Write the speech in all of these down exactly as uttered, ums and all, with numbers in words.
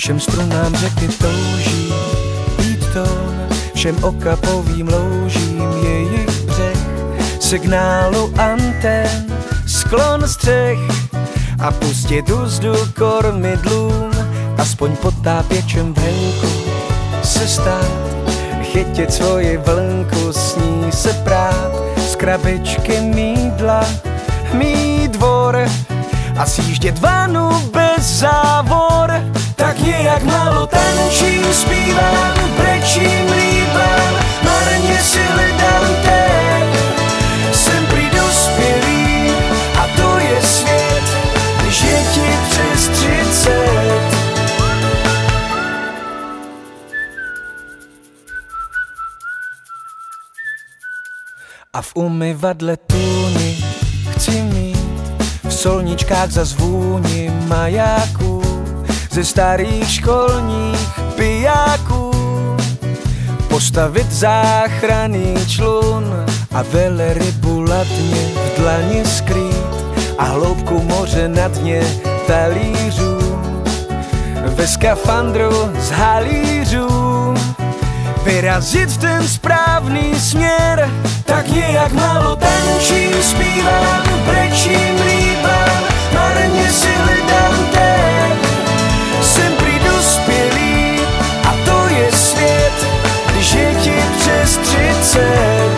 Všem strunám řeky touží být tón, všem okapovým loužím jejich břeh, signálu antén, sklon střech a pustit úzdu kormidlům, aspoň potápěčem venku se stát, chytit svoji vlnku, s ní se prát, z krabičky mýdla mít dvor a sjíždět vanu bez závor. Tak nějak málo tančím, zpívám, brečím, líbám, marně si hledám teď. Jsem prý dospělý a to je svět, když je ti přes třicet. A v umyvadle tůny chci mít, v solničkách zazvůni majáků, ze starých školních pijáků, postavit záchranný člun a velerybu latně v dlani skrýt a hloubku moře na dně talířů, ve skafandru z halířů vyrazit v ten správný směr. Tak nějak málo tančím, zpívám, brečím, líbám, marně si hledám teď. Jsem prý dospělý a to je svět, když je ti přes třicet.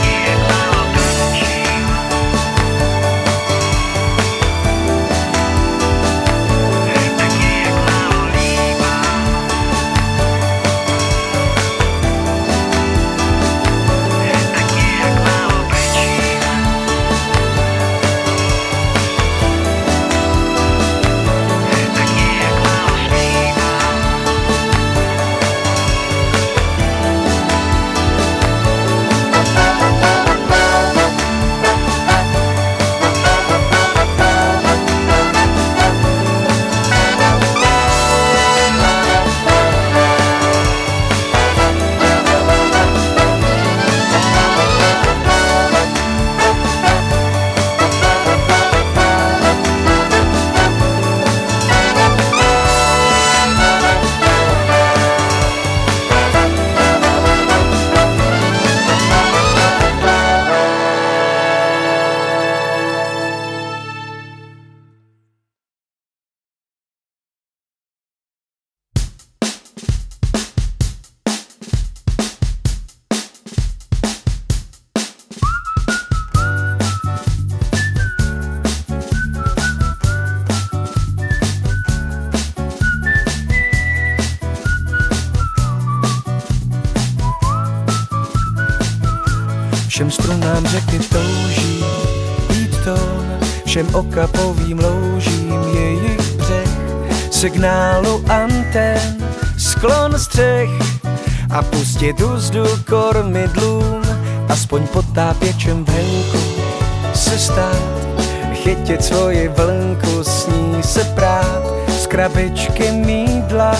Všem strunám řeky touží být tón, všem okapovým loužím jejich břeh, signálu antén, sklon střech a pustit úzdu kormidlům, aspoň potápěčem venku se stát, chytit svoji vlnku, s ní se prát, z krabičky mýdla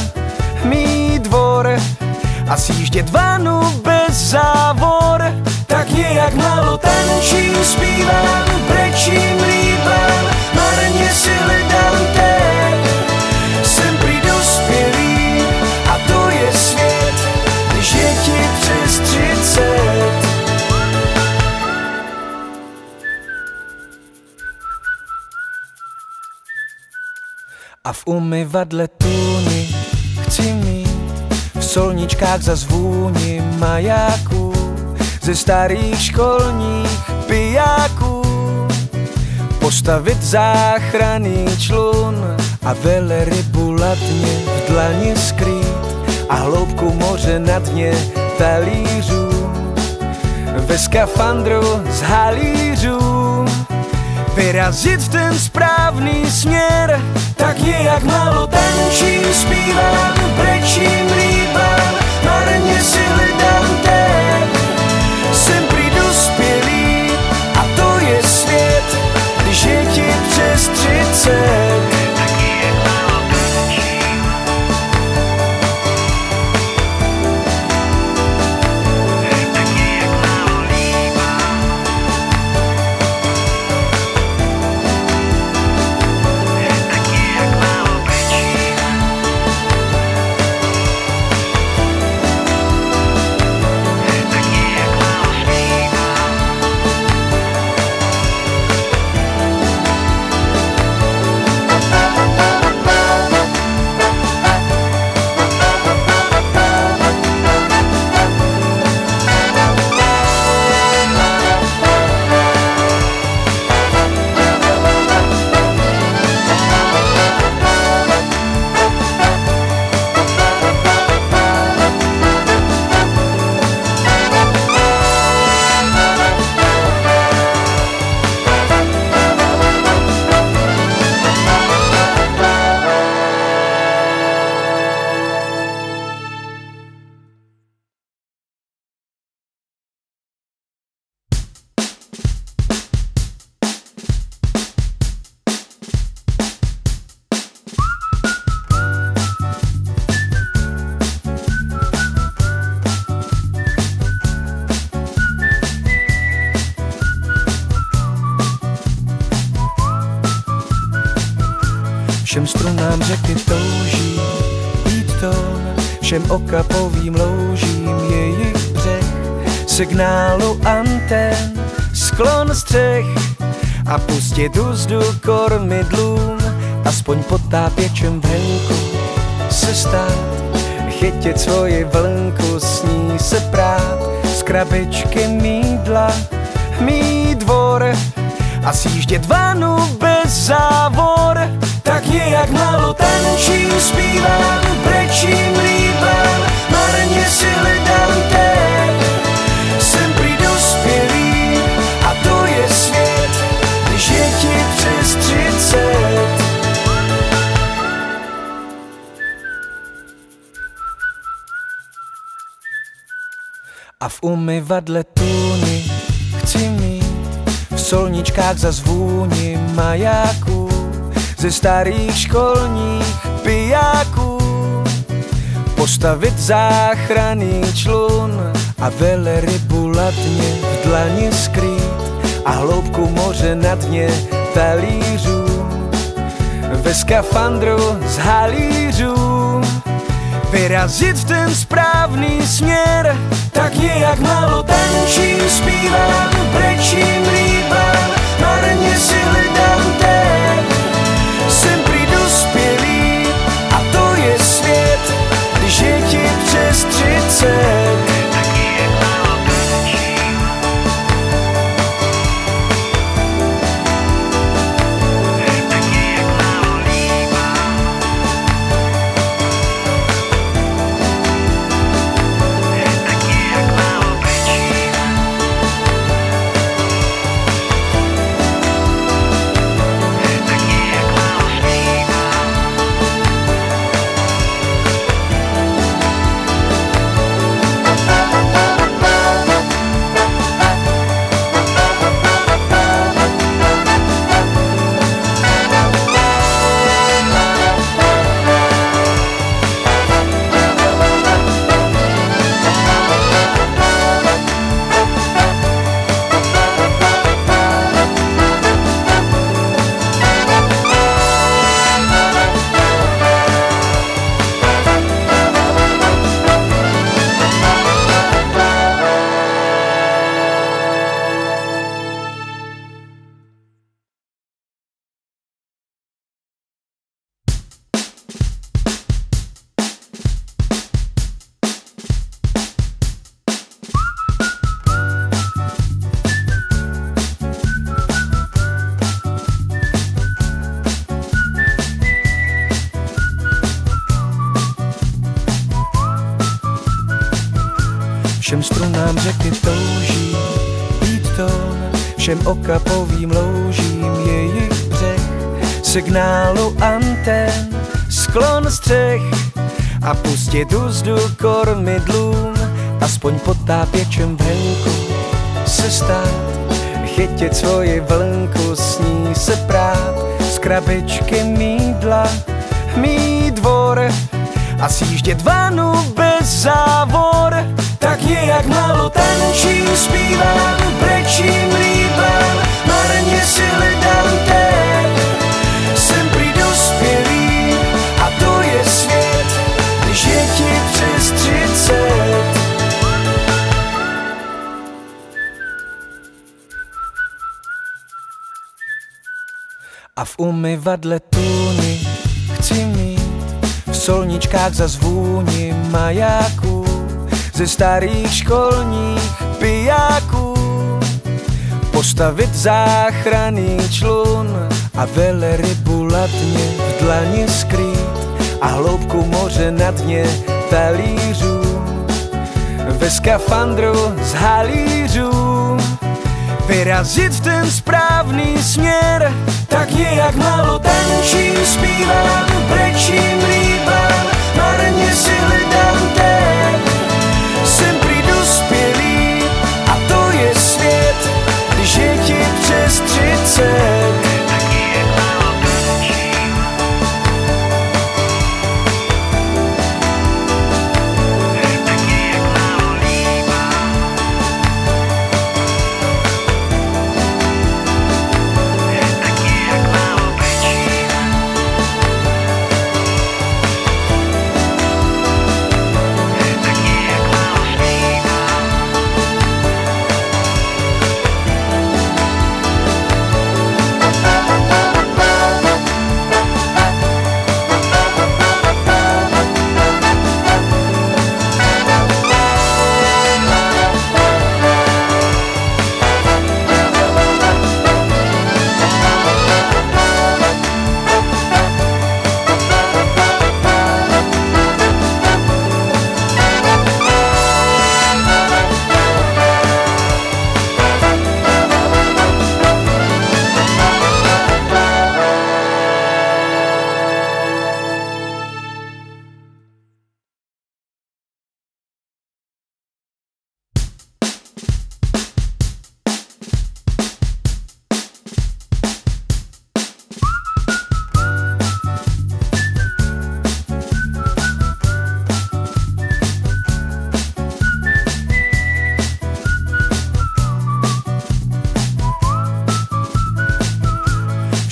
mít dvor a sjíždět vanu bez závor. Tak nějak málo tančím, zpívám, brečím, líbám, marně si hledám teď. Jsem prý dospělý a to je svět, když je ti přes třicet. A v umyvadle tůny chci mít, v solničkách zazvůni majáků, ze starých školních pijáků, postavit záchranný člun a velerybu latně v dlani skrýt a hloubku moře na dně talířů, ve skafandru z halířů vyrazit v ten správný směr. Tak nějak málo tančím, zpívám, brečím, líbám, marně si hledám teď. Jsem prý dospělý a to je svět, když je ti přes třicet. Všem strunám řeky touží být tón, všem okapovým loužím jejich břeh, signálu antén, sklon střech a pustit úzdu kormidlům, aspoň potápěčem venku se stát, chytit svoji vlnku, s ní se prát, z krabičky mýdla mít dvor a sjíždět vanu bez závor. Tak nějak málo tančím, zpívám, brečím, líbám, marně si hledám ten, jsem prý dospělý a to je svět, když je ti přes třicet. A v umyvadle tůni chci mít, v solničkách zazvůni majáků, ze starých školních pijáků, postavit záchranný člun a velerybu latně v dlani skrýt a hloubku moře na dně talířů, ve skafandru z halířů vyrazit v ten správný směr. Tak nějak málo tančím, zpívám, brečím, líbám, marně si hledám ten, jsem prý dospělý a to je svět, když je ti přes třicet. Všem strunám řeky touží být tón, všem okapovým loužím jejich břeh, signálu antén, sklon střech a pustit úzdu kormidlům, aspoň potápěčem venku se stát, chytit svoji vlnku, s ní se prát, z krabičky mýdla mít dvor a sjíždět vanu bez závor. Tak nějak málo tančím, zpívám, brečím, líbám, marně si hledám ten, jsem prý dospělý a to je svět, když je ti přes třicet. A v umyvadle tůni chci mít, v solničkách zazvůni majáků, ze starých školních pijáků, postavit záchranný člun a velerybu latně v dlani skrýt a hloubku moře na dně talířů, ve skafandru z halířů vyrazit v ten správný směr. Tak nějak málo tančím, zpívám, brečím, líbám, marně si hledám ten, jsem prý dospělý a to je svět, když je ti přes třicet.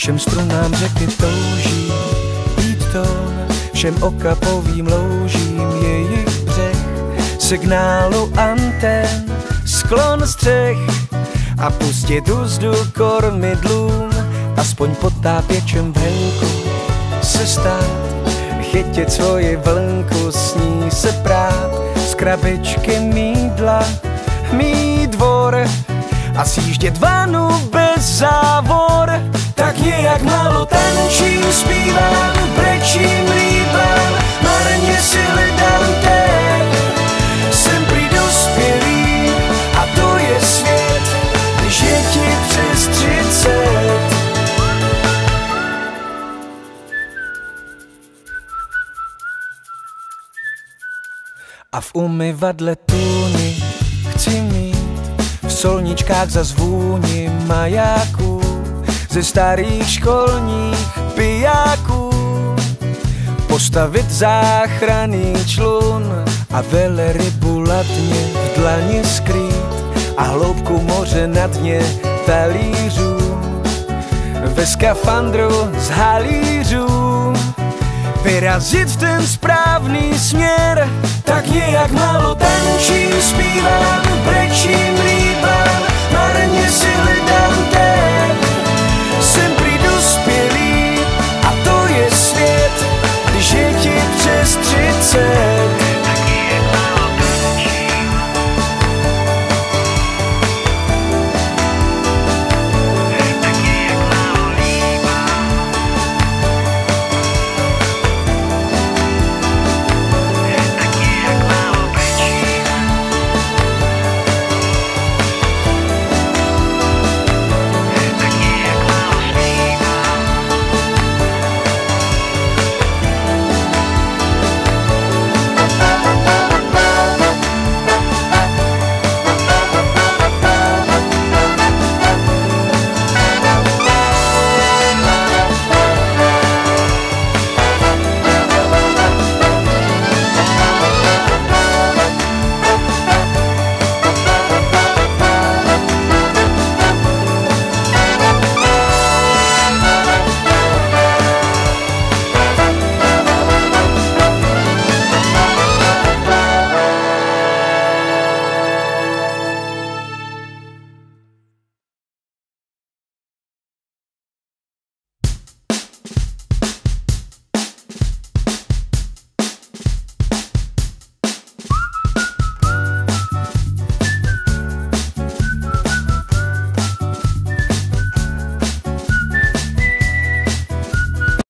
všem strunám řeky touží být tón, všem okapovým loužím jejich břeh, signálu antén, sklon střech a pustit úzdu kormidlům, aspoň potápěčem v henku se stát, chytit svoji vlnku, s ní se prát, z krabičky mýdla mít dvor a sjíždět vanu bez závor. Tak nějak málo tančím, zpívám, brečím, líbám, marně si hledám teď. Jsem prý dospělý a to je svět, když je ti přes třicet. A v umyvadle tůni chci mít, v solničkách zazvůni majáků, ze starých školních pijáků, postavit záchranný člun a velerybu ladně v dlani skrýt a hloubku moře na dně talířů, ve skafandru z halířů vyrazit v ten správný směr. Tak nějak málo tančím, zpívám, brečím, líbám, marně si hledám teď.